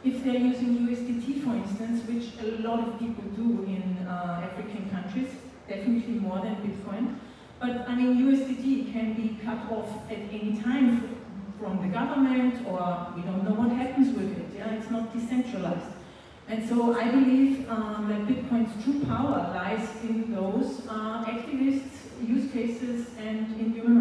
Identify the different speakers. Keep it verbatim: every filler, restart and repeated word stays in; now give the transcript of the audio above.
Speaker 1: if they're using U S D T, for instance, which a lot of people do in uh, African countries, definitely more than Bitcoin. But I mean, U S D T can be cut off at any time from the government, or we don't know what happens with it. Yeah, it's not decentralized. And so I believe um, that Bitcoin's true power lies in those uh, activists, use cases, and in human